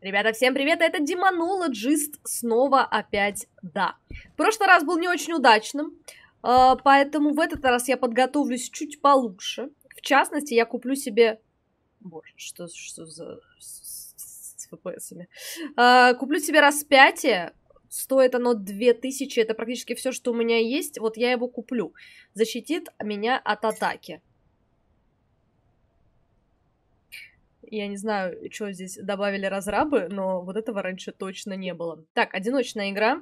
Ребята, всем привет, это Демонологист снова опять, да. В прошлый раз был не очень удачным, поэтому в этот раз я подготовлюсь чуть получше. В частности, я куплю себе... Боже, что за... с ФПСами? Куплю себе распятие, стоит оно 2000, это практически все, что у меня есть, вот я его куплю. Защитит меня от атаки. Я не знаю, что здесь добавили разрабы, но вот этого раньше точно не было. Так, одиночная игра.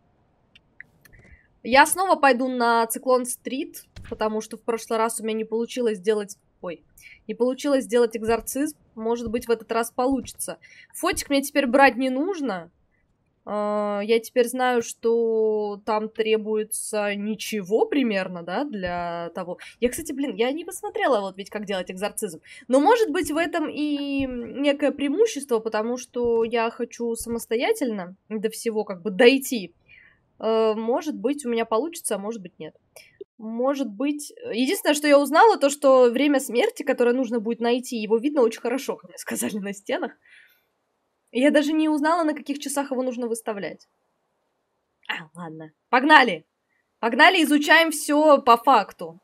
Я снова пойду на Циклон-стрит, потому что в прошлый раз у меня не получилось сделать... Ой, не получилось сделать экзорцизм. Может быть, в этот раз получится. Фотик мне теперь брать не нужно. Я теперь знаю, что там требуется ничего примерно, да, для того... Я, кстати, я не посмотрела вот ведь, как делать экзорцизм. Но, может быть, в этом и некое преимущество, потому что я хочу самостоятельно до всего как бы дойти. Может быть, у меня получится, а может быть, нет. Может быть... Единственное, что я узнала, то, что время смерти, которое нужно будет найти, его видно очень хорошо, как мне сказали, на стенах. Я даже не узнала, на каких часах его нужно выставлять. Ладно. Погнали! Погнали, изучаем все по факту.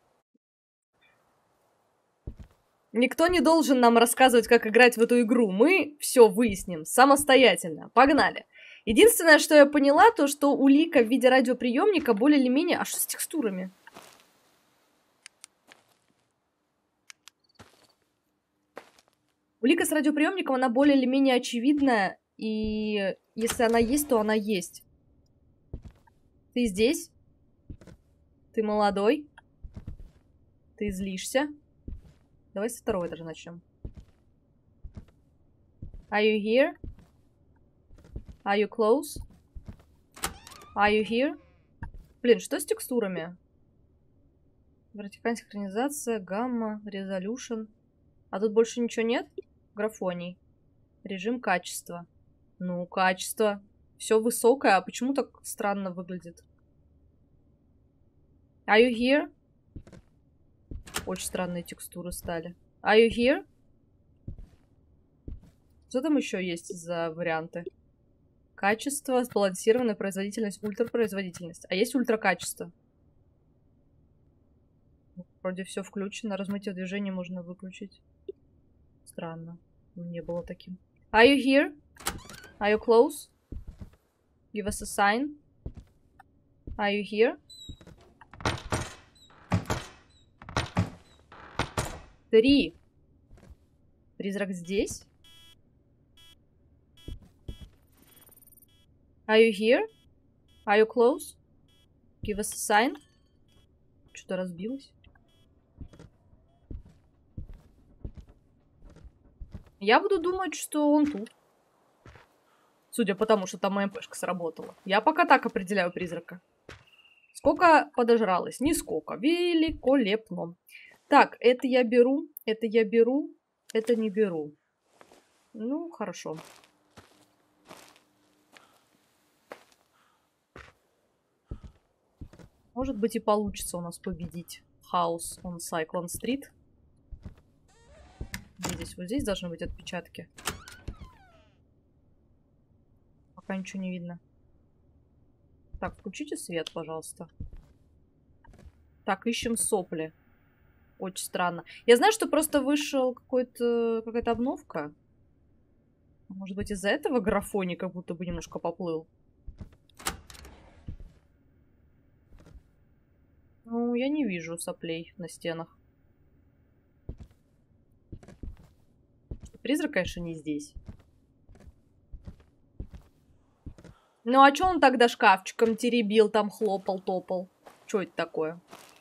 Никто не должен нам рассказывать, как играть в эту игру. Мы все выясним самостоятельно. Погнали. Единственное, что я поняла, то, что улика в виде радиоприемника более или менее... А что с текстурами? Улика с радиоприемником, она более или менее очевидная. И если она есть, то она есть. Ты здесь? Ты молодой? Ты злишься? Давай со второго этажа начнем. Are you here? Are you close? Are you here? Блин, что с текстурами? Вертикальная синхронизация, гамма, резолюшн. А тут больше ничего нет? Графоний. Режим качества. Ну, качество. Все высокое, а почему так странно выглядит? Are you here? Очень странные текстуры стали. Are you here? Что там еще есть за варианты? Качество, сбалансированная производительность, ультрапроизводительность. А есть ультракачество? Вроде все включено. Размытие движения можно выключить. Странно. Не было таким. Are you here? Are you close? Give us a sign. Are you here? 3. Призрак здесь? Are you here? Are you close? Give us a sign. Что-то разбилось. Я буду думать, что он тут. Судя по тому, что там моя МПшка сработала. Я пока так определяю призрака. Сколько подожралось? Нисколько. Великолепно. Так, это я беру, это я беру, это не беру. Ну, хорошо. Может быть и получится у нас победить House on Cyclone Street. Здесь, вот здесь должны быть отпечатки. Пока ничего не видно. Так, включите свет, пожалуйста. Так, ищем сопли. Очень странно. Я знаю, что просто вышел какая-то обновка. Может быть, из-за этого графоний как будто бы немножко поплыл. Ну, я не вижу соплей на стенах. Призрак, конечно, не здесь. Ну, а чё он тогда шкафчиком теребил, там хлопал, топал? Чё это такое?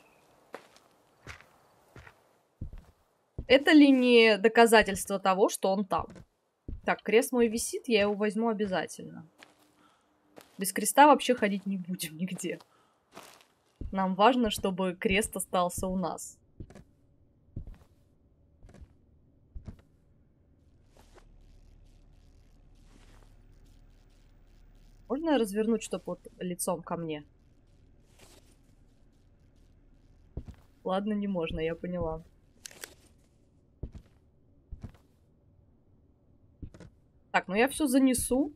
Это ли не доказательство того, что он там? Так, крест мой висит, я его возьму обязательно. Без креста вообще ходить не будем нигде. Нам важно, чтобы крест остался у нас. Можно развернуть, чтобы вот лицом ко мне? Ладно, не можно, я поняла. Так, Так, ну я все занесу.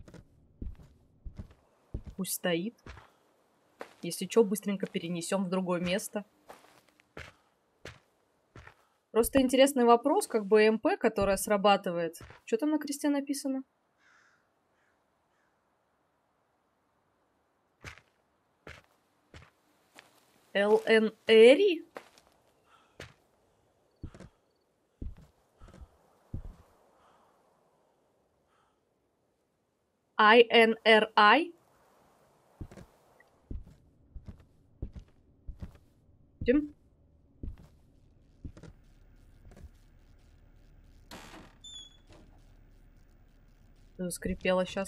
Пусть стоит. Если что, быстренько перенесем в другое место. Просто интересный вопрос, как бы МП, которая срабатывает. Что там на кресте написано? ЛНРи? INRI? Тим? Заскрипело сейчас.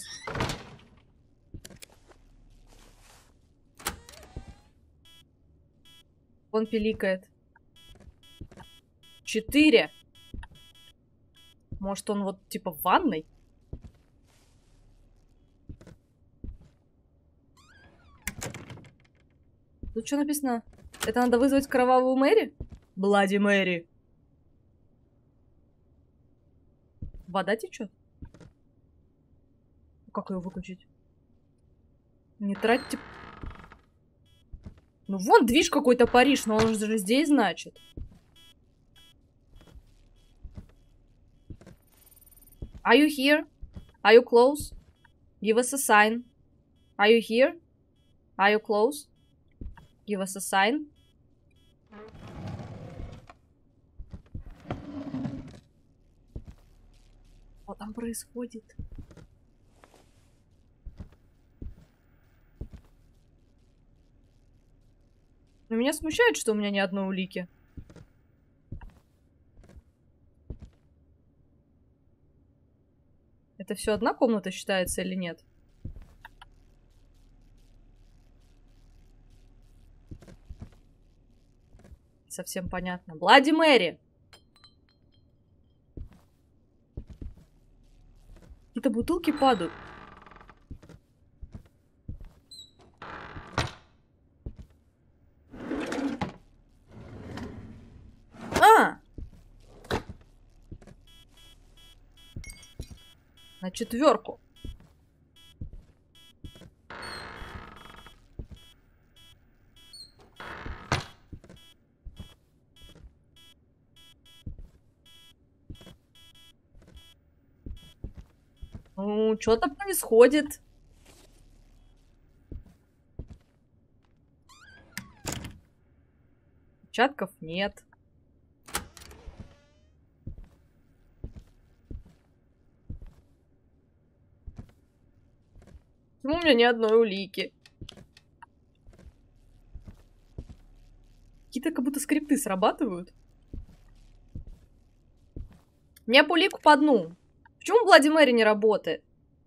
Он пиликает. 4. Может, он вот типа в ванной? Тут что написано? Это надо вызвать кровавую Мэри? Блади Мэри. Вода течет? Как ее выключить? Не тратьте... Ну вон движ какой-то Париж, но он же здесь, значит. Are you here? Are you close? Give us a sign. Are you here? Are you close? Give us a sign. Что там происходит? Но меня смущает, что у меня ни одной улики. Это все одна комната считается или нет? Совсем понятно. Блади Мэри! Какие-то бутылки падают. А! На 4. Ну, что-то происходит. Отпечатков нет. Почему у меня ни одной улики? Какие-то как будто скрипты срабатывают. Мне по улику по одну. Почему Блади Мэри не работает?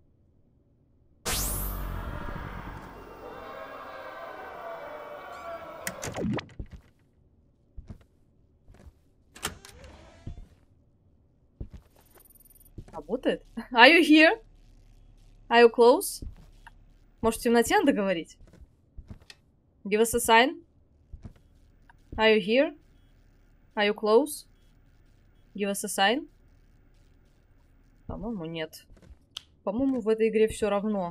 Работает? Are you here? Are you close? Может, в темноте надо говорить? Give us a sign. Are you here? Are you close? Give us a sign. По-моему, нет. По-моему, в этой игре все равно.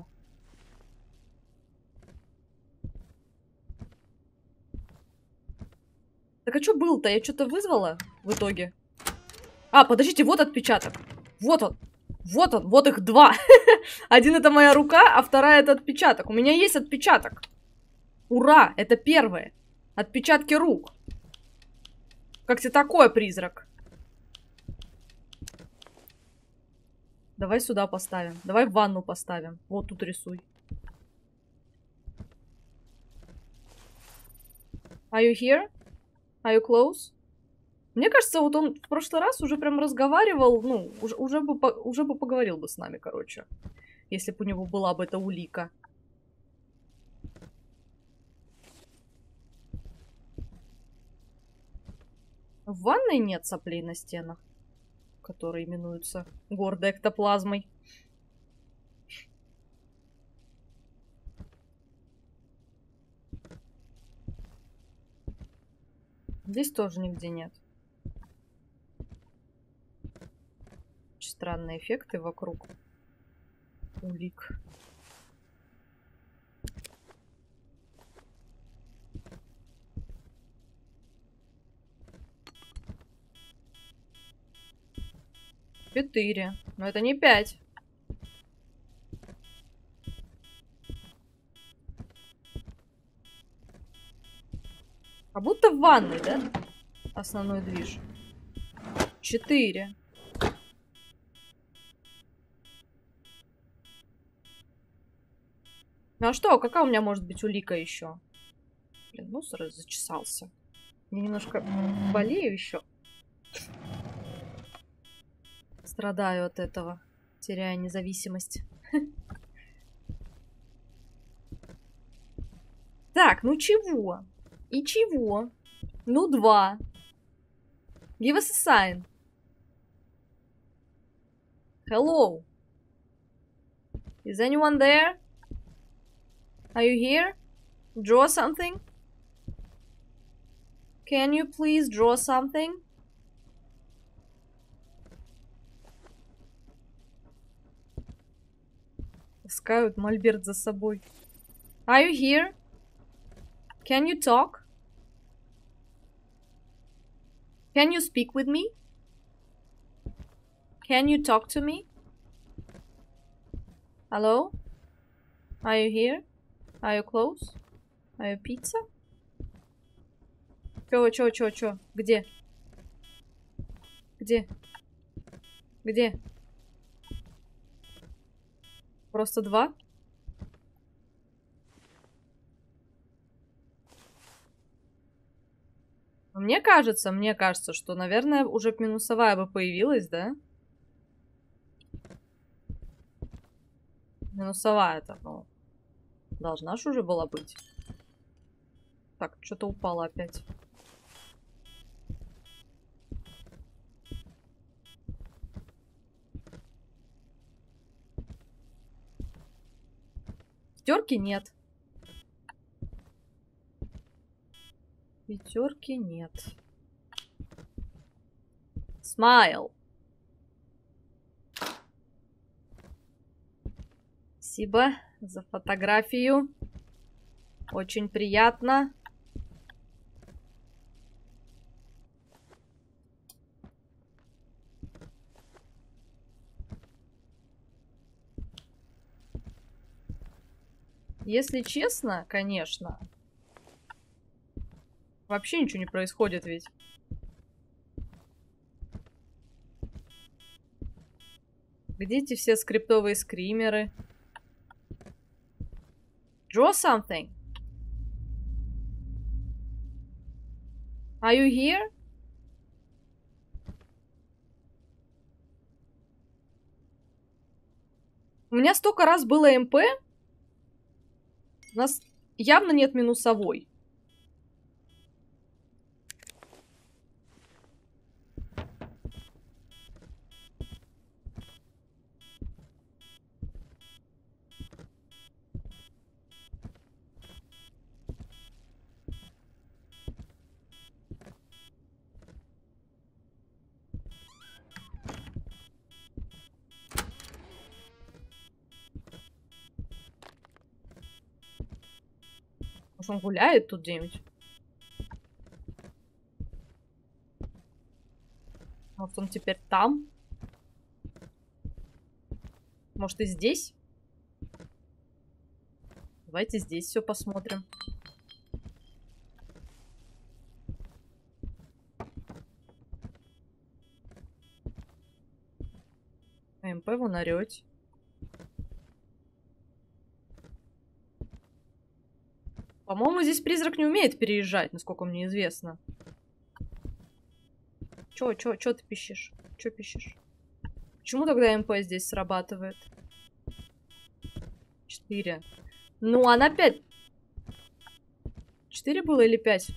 Так а что было-то? Я что-то вызвала в итоге? А, подождите, вот отпечаток. Вот он. Вот он. Вот их 2. Один это моя рука, а вторая это отпечаток. У меня есть отпечаток. Ура! Это первое. Отпечатки рук. Как тебе такое, призрак? Давай сюда поставим. Давай в ванну поставим. Вот тут рисуй. Are you here? Are you close? Мне кажется, вот он в прошлый раз уже прям разговаривал, ну, уже бы поговорил бы с нами, короче. Если бы у него была бы эта улика. В ванной нет соплей на стенах, которые именуются гордой эктоплазмой. Здесь тоже нигде нет. Очень странные эффекты вокруг. улик. Четыре. Но это не 5. Как будто в ванной, да? Основной движ. 4. Ну а что? Какая у меня может быть улика еще? Блин, мусор зачесался. Я немножко болею еще. Страдаю от этого. Теряю независимость. Так, ну чего? И чего? Ну 2. Give us a sign. Hello. Is anyone there? Are you here? Draw something? Can you please draw something? Таскают мольберт за собой. Are you here? Can you talk? Can you speak with me? Can you talk to me? Hello? Are you here? Are you close? Are you pizza? Чё? Где? Где? Где? Просто 2? Мне кажется, что, наверное, уже минусовая бы появилась, да? Минусовая-то, ну, должна же уже была быть. Так, что-то упало опять. Пятерки нет. Пятерки нет. Смайл. Спасибо за фотографию. Очень приятно. Если честно, конечно, вообще ничего не происходит ведь. Где эти все скриптовые скримеры? Draw something. Are you here? У меня столько раз было МП. У нас явно нет минусовой. Может, он гуляет тут где-нибудь? Может, он теперь там? Может, и здесь? Давайте здесь все посмотрим. МП вон орёте. По-моему, здесь призрак не умеет переезжать, насколько мне известно. Чё ты пищишь? Чё пищишь? Почему тогда МП здесь срабатывает? 4. Ну, она 5. 4 было или 5?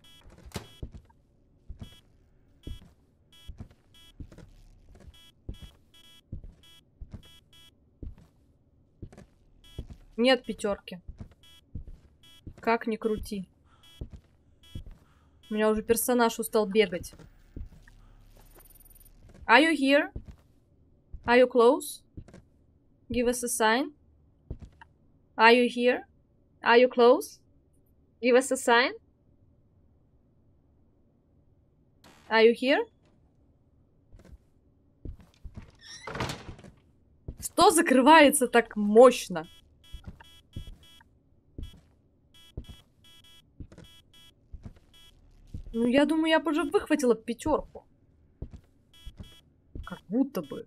Нет пятерки. Как ни крути. У меня уже персонаж устал бегать. Are you here? Are you close? Give us a sign. Are you here? Are you close? Give us a sign. Are you here? Что закрывается так мощно? Ну, я думаю, я бы уже выхватила 5. Как будто бы.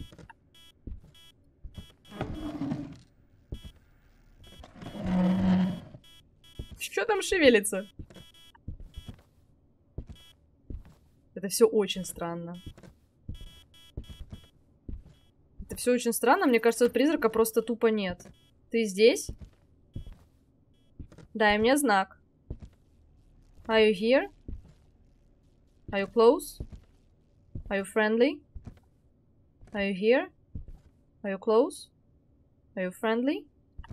Что там шевелится? Это все очень странно. Это все очень странно. Мне кажется, призрака просто тупо нет. Ты здесь? Дай мне знак. Are you here? Are you close? Are you friendly? Are you here? Are you close? Are you friendly?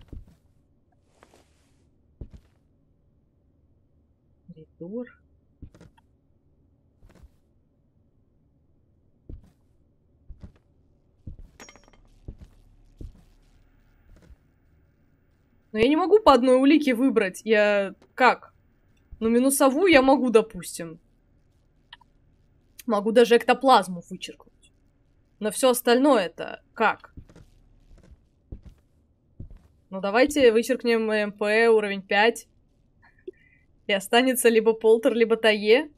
Коридор. Но я не могу по одной улике выбрать. Я... Как? Ну, минусовую я могу, допустим. Могу даже эктоплазму вычеркнуть. Но все остальное это как? Ну, давайте вычеркнем МП уровень 5. И останется либо Полтер, либо Тае.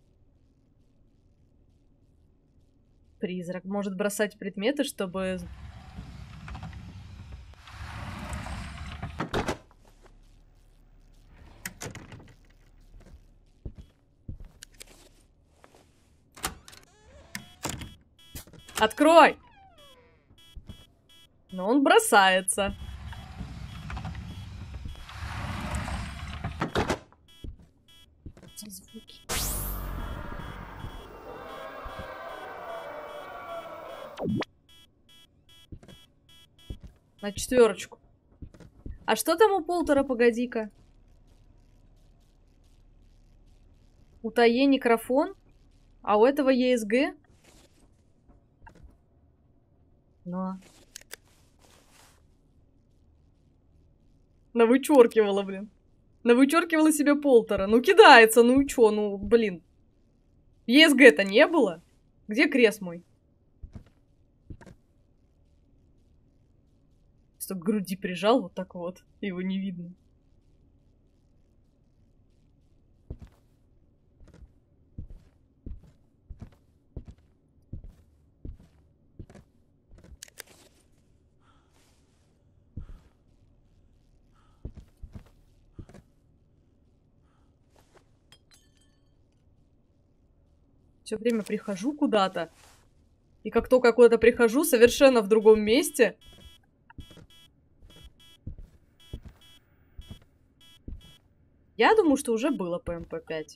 Призрак может бросать предметы, чтобы... Открой! Но он бросается. Звуки. На 4. А что там у Полтера, погоди-ка? У Тае некрофон, а у этого ЕСГ? Но... Навычеркивала, блин. Навычеркивала себе Полтера. Ну, кидается, ну и чё, ну, блин. ЕСГ-то не было? Где крест мой? Что к груди прижал вот так вот. Его не видно. Все время прихожу куда-то. И как только куда-то прихожу, совершенно в другом месте. Я думаю, что уже было по МП5.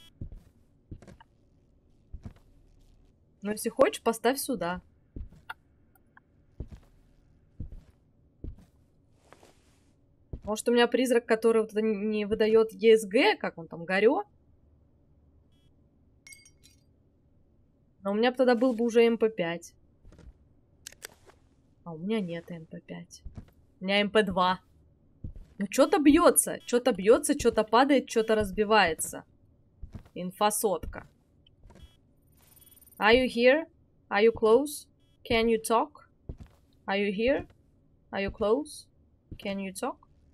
Но если хочешь, поставь сюда. Может, у меня призрак, который вот не выдает ЕСГ, как он там, Горё? Но у меня тогда был бы уже МП5. А у меня нет МП5. У меня МП2. Ну, что-то бьется, что-то падает, что-то разбивается. Инфосотка. Are you here? Are you close? Can you talk? Are you here? Are you close? Can you talk?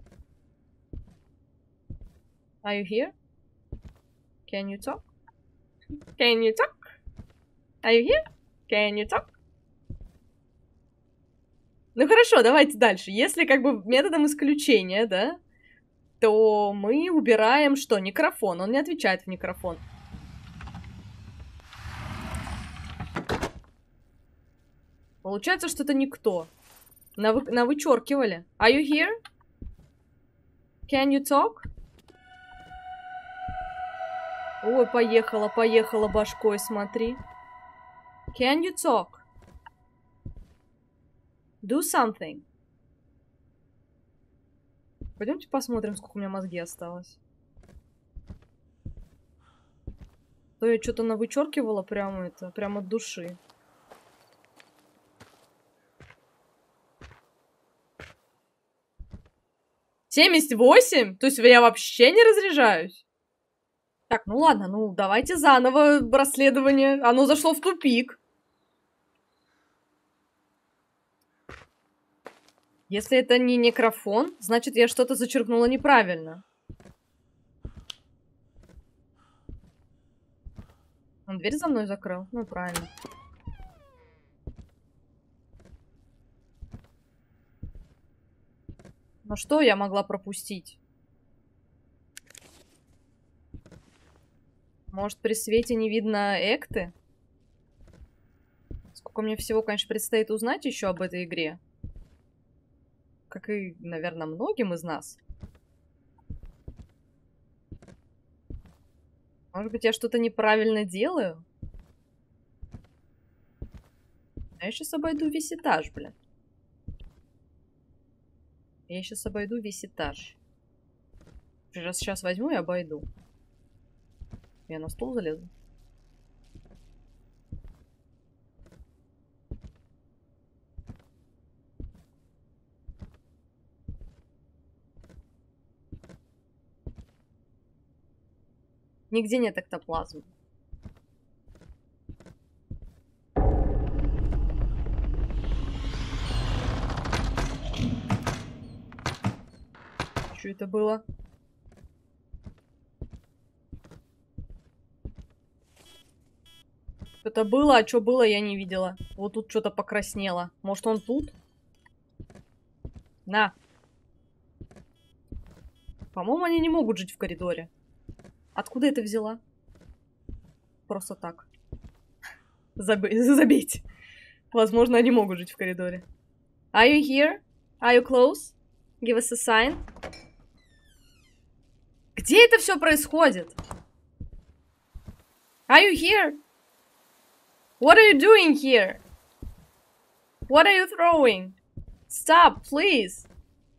Are you here? Can you talk? Can you talk? Are you here? Can you talk? Ну хорошо, давайте дальше. Если как бы методом исключения, да, то мы убираем что? Некрофон. Он не отвечает в некрофон. Получается, что это никто. Навычеркивали. Are you here? Can you talk? Ой, поехала башкой, смотри. Can you talk? Do something. Пойдемте посмотрим, сколько у меня мозги осталось. То я что-то навычеркивала прямо это, прямо от души. 78? То есть я вообще не разряжаюсь? Так, ну ладно, ну давайте заново расследование. Оно зашло в тупик. Если это не некрофон, значит, я что-то зачеркнула неправильно. Он дверь за мной закрыл? Ну, правильно. Но что я могла пропустить? Может, при свете не видно экты? Сколько мне всего, конечно, предстоит узнать еще об этой игре. Как и, наверное, многим из нас. Может быть, я что-то неправильно делаю? А я сейчас обойду весь этаж, блин. Я сейчас обойду весь этаж. Сейчас возьму и обойду. Я на стул залезу. Нигде нет эктоплазмы. Что это было? Это было, а что было, я не видела. Вот тут что-то покраснело. Может, он тут? На. По-моему, они не могут жить в коридоре. Откуда это взяла? Просто так. Забейте. Возможно, они могут жить в коридоре. Are you here? Are you close? Give us a sign. Где это все происходит? Are you here? What are you doing here? What are you throwing? Stop, please.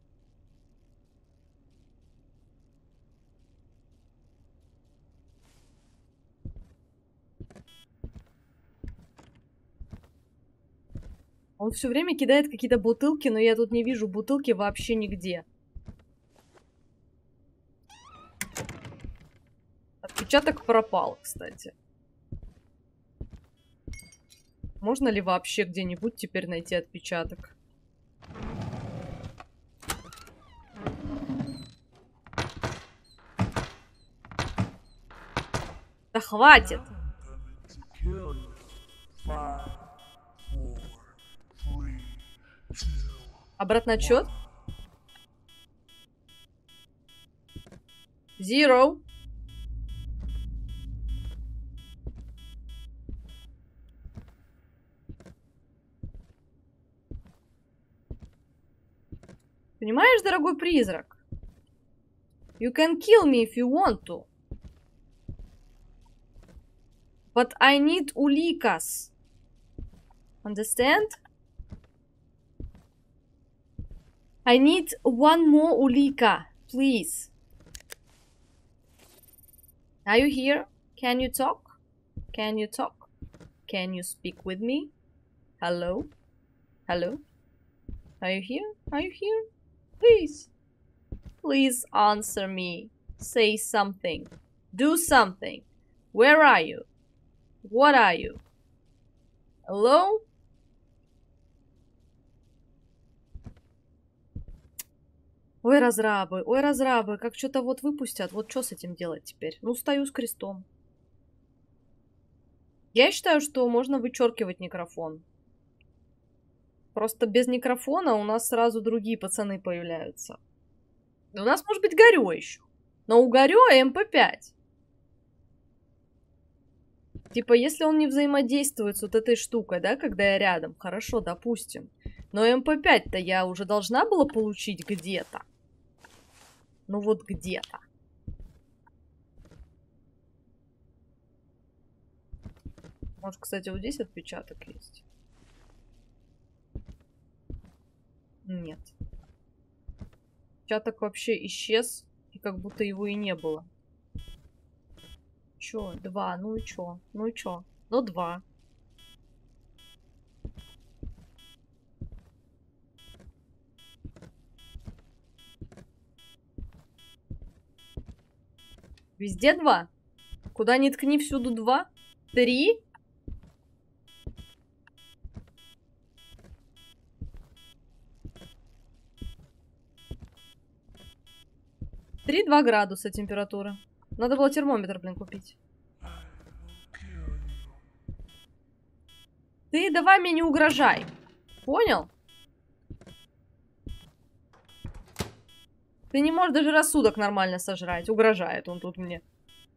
Он все время кидает какие-то бутылки, но я тут не вижу бутылки вообще нигде. Отпечаток пропал, кстати. Можно ли вообще где-нибудь теперь найти отпечаток? Да хватит! Обратный отсчет? 0. Понимаешь, дорогой призрак? You can kill me if you want to. But I need уликас. Understand? I need one more улика, please. Are you here? Can you talk? Can you talk? Can you speak with me? Hello? Hello? Are you here? Are you here? Please. Please answer me. Say something. Do something. Where are you? What are you? Hello? Ой, разрабы, как что-то вот выпустят, вот что с этим делать теперь? Ну, стою с крестом. Я считаю, что можно вычеркивать некрофон. Просто без некрофона у нас сразу другие пацаны появляются. У нас может быть Горё еще. Но у Горё МП5. Типа, если он не взаимодействует с вот этой штукой, да, когда я рядом, хорошо, допустим. Но МП5-то я уже должна была получить где-то. Ну вот где-то. Может, кстати, вот здесь отпечаток есть? Нет. Отпечаток вообще исчез, и как будто его и не было. Чё? 2. Ну и чё? Ну и чё? Ну 2. Везде 2? Куда ни ткни, всюду 2? 3? Три 2 градуса температура. Надо было термометр, блин, купить. Ты давай мне не угрожай. Понял? Ты не можешь даже рассудок нормально сожрать. Угрожает он тут мне.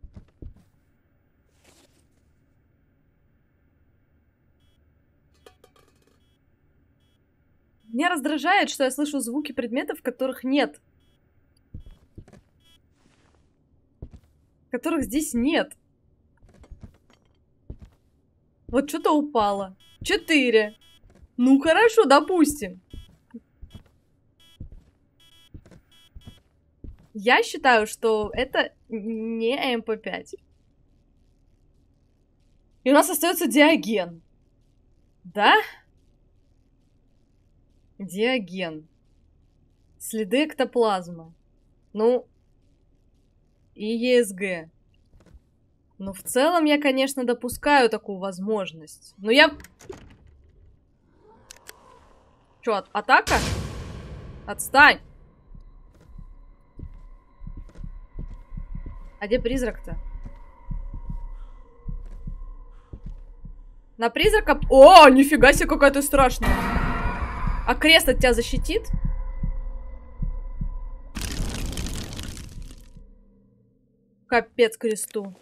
Меня раздражает, что я слышу звуки предметов, которых нет. Которых здесь нет. Вот что-то упало. 4. Ну хорошо, допустим. Я считаю, что это не МП5. И у нас остается Диоген. Да? Диоген. Следы эктоплазмы. Ну, и ЕСГ. Ну, в целом, я, конечно, допускаю такую возможность. Но я... Чё, атака? Отстань! А где призрак-то? На призрака... О, нифига себе, какая ты страшная. А крест от тебя защитит? Капец кресту.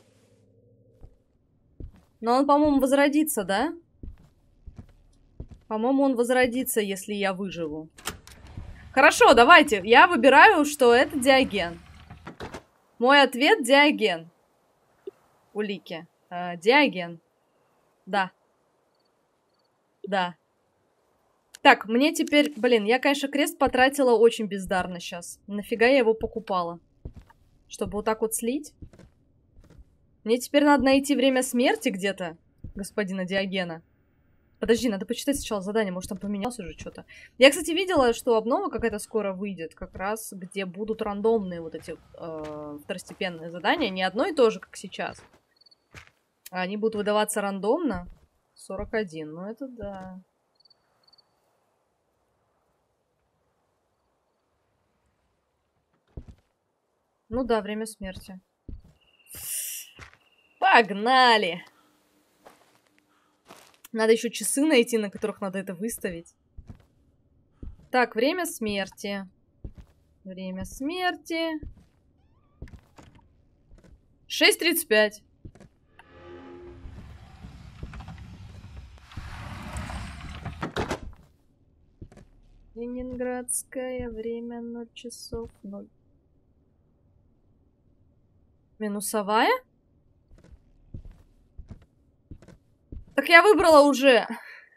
Но он, по-моему, возродится, да? По-моему, он возродится, если я выживу. Хорошо, давайте. Я выбираю, что это Диоген. Мой ответ — Диоген. Улики. Диоген. Да. Да. Так, мне теперь... Блин, я, конечно, крест потратила очень бездарно сейчас. Нафига я его покупала? Чтобы вот так вот слить? Мне теперь надо найти время смерти где-то, господина Диогена. Подожди, надо почитать сначала задание, может там поменялось уже что-то. Я, кстати, видела, что обнова какая-то скоро выйдет, как раз, где будут рандомные вот эти второстепенные задания. Не одно и то же, как сейчас. Они будут выдаваться рандомно. 41, ну это да. Ну да, время смерти. Погнали! Надо еще часы найти, на которых надо это выставить. Так, время смерти. Время смерти. 6:35. Ленинградское время 0 часов 0. Минусовая? Так я выбрала уже.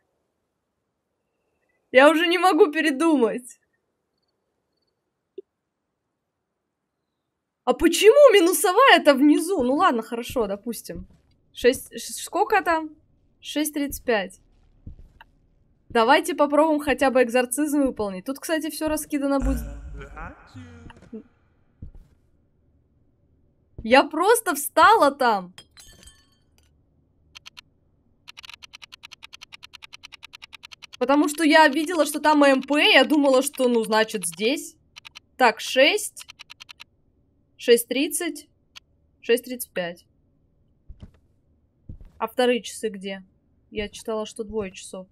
Я уже не могу передумать. А почему минусовая-то внизу? Ну ладно, хорошо, допустим. 6... Сколько там? 6:35. Давайте попробуем хотя бы экзорцизм выполнить. Тут, кстати, все раскидано будет. Я просто встала там. Потому что я видела, что там МП, я думала, что, ну, значит, здесь. Так, 6. 6:30. 6:35. А вторые часы где? Я читала, что 2 часов.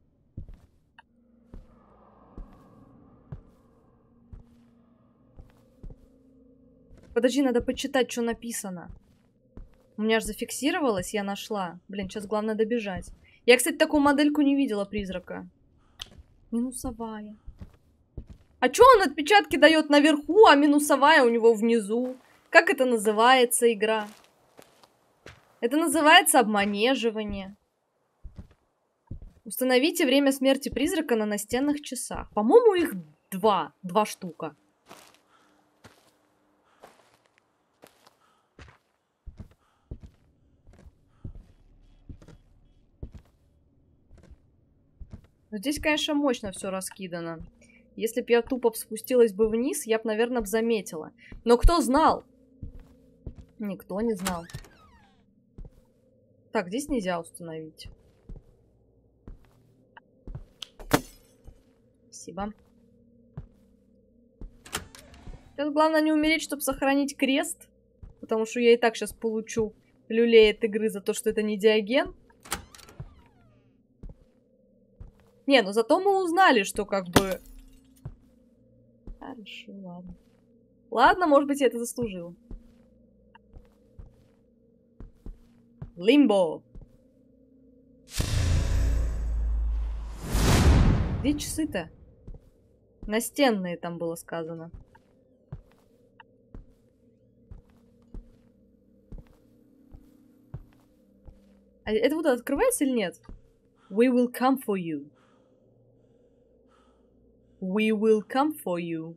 Подожди, надо почитать, что написано. У меня же зафиксировалось, я нашла. Блин, сейчас главное добежать. Я, кстати, такую модельку не видела призрака. Минусовая. А чё он отпечатки дает наверху, а минусовая у него внизу? Как это называется, игра? Это называется обманеживание. Установите время смерти призрака на настенных часах. По-моему, их 2 штука. Но здесь, конечно, мощно все раскидано. Если бы я тупо спустилась бы вниз, я бы, наверное, заметила. Но кто знал? Никто не знал. Так, здесь нельзя установить. Спасибо. Сейчас главное не умереть, чтобы сохранить крест. Потому что я и так сейчас получу люлей от игры за то, что это не Диоген. Не, ну зато мы узнали, что как бы... Хорошо, ладно. Ладно, может быть, я это заслужила. Лимбо. Где часы-то? Настенные там было сказано. А это вот открывается или нет? We will come for you. We will come for you.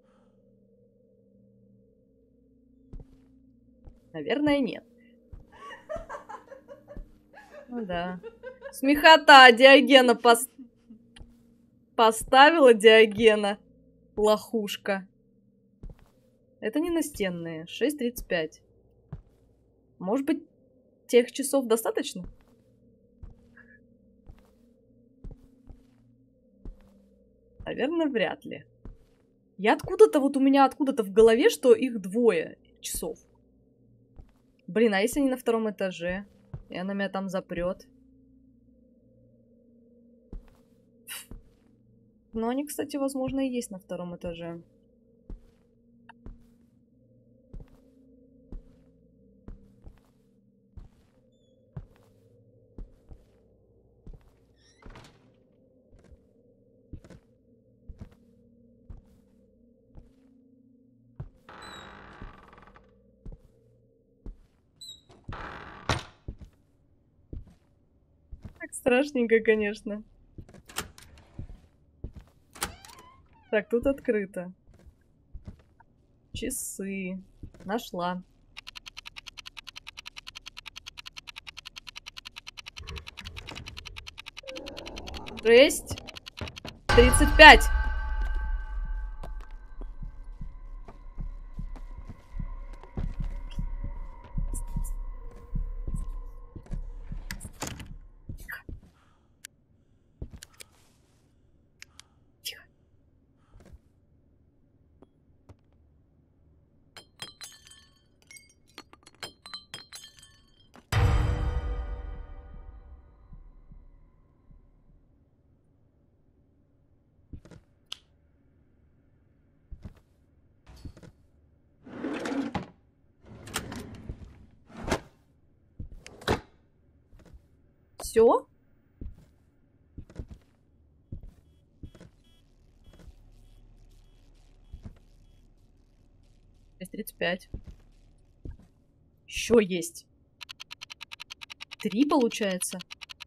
Наверное, нет. Ну да. Смехота Диогена поставила Диогена. Лохушка. Это не настенные. 6:35. Может быть, тех часов достаточно? Наверное, вряд ли. Я откуда-то, вот у меня откуда-то в голове, что их 2 часов. Блин, а если они на 2-м этаже? И она меня там запрет. Но они, кстати, возможно, и есть на 2-м этаже. Так страшненько, конечно. Так, тут открыто. Часы. Нашла. 6:35. Все? Шесть 35. Еще есть. 3, получается.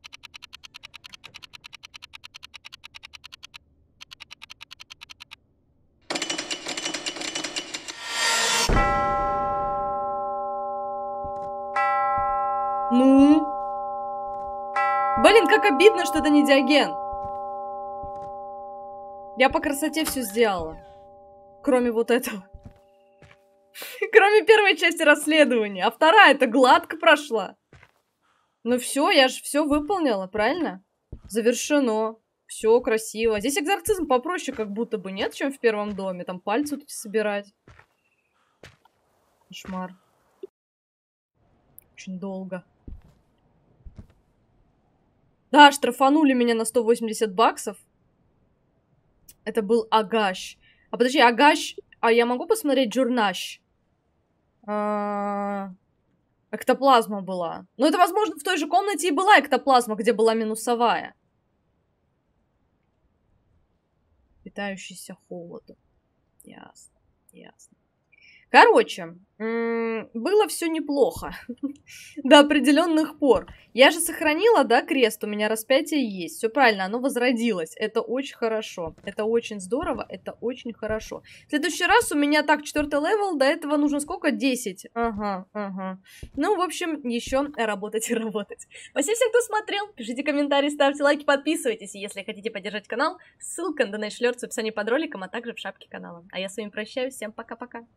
Ну? Блин, как обидно, что это не Диоген. Я по красоте все сделала. Кроме вот этого. Кроме первой части расследования. А 2-я-то гладко прошла. Ну все, я же все выполнила, правильно? Завершено. Все красиво. Здесь экзорцизм попроще как будто бы, нет, чем в 1-м доме. Там пальцы тут собирать. Кошмар. Очень долго. Да, штрафанули меня на 180 баксов. Это был Агаш. А подожди, Агаш... А я могу посмотреть Джурнаш? Эктоплазма была. Но это, возможно, в той же комнате и была эктоплазма, где была минусовая. Питающийся холодом. Ясно, ясно. Короче, было все неплохо. До определенных пор. Я же сохранила, да, крест, у меня распятие есть. Все правильно, оно возродилось. Это очень хорошо. Это очень здорово, это очень хорошо. В следующий раз у меня так, 4-й левел, до этого нужно сколько? 10. Ага. Ну, в общем, еще работать и работать. Спасибо всем, кто смотрел. Пишите комментарии, ставьте лайки, подписывайтесь. И если хотите поддержать канал, ссылка на Donate Alert в описании под роликом, а также в шапке канала. А я с вами прощаюсь. Всем пока-пока.